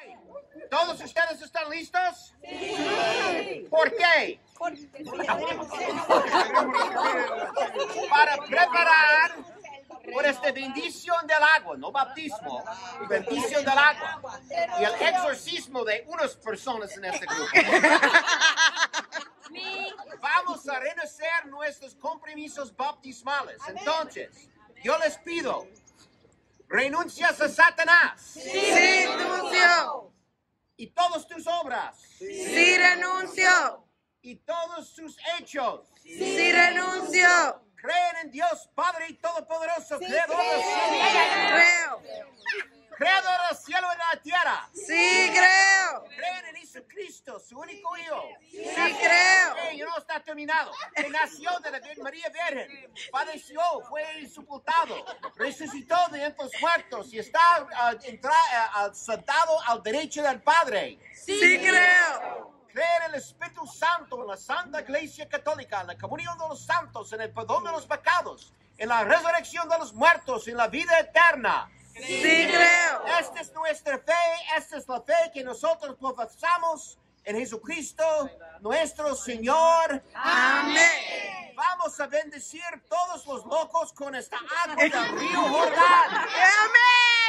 ¿Todos ustedes están listos? Sí. ¿Por qué? Para preparar por esta bendición del agua, no bautismo, bendición del agua y el exorcismo de unas personas en este grupo. Vamos a renacer nuestros compromisos bautismales. Entonces, yo les pido, ¿renuncias a Satanás? Sí, renuncio. ¿Y todas tus obras? Sí, renuncio. ¿Y todos sus hechos? Sí, renuncio. ¿Creen en Dios Padre Todopoderoso, creador del cielo? Creo. Creador del cielo y de la tierra. Sí, creo. ¿Creen en Jesucristo, su único hijo? Sí, creo. Yo no está terminado. Que nació de la María Virgen, padeció, fue sepultado, resucitó de entre los muertos y está sentado al derecho del Padre. Sí, creo. Creer en el Espíritu Santo, en la Santa Iglesia Católica, en la comunión de los santos, en el perdón de los pecados, en la resurrección de los muertos, en la vida eterna. Sí, creo. Esta es nuestra fe, esta es la fe que nosotros profesamos en Jesucristo, nuestro Señor. Amén. Vamos a bendecir todos los locos con esta agua del río Jordán. Amén.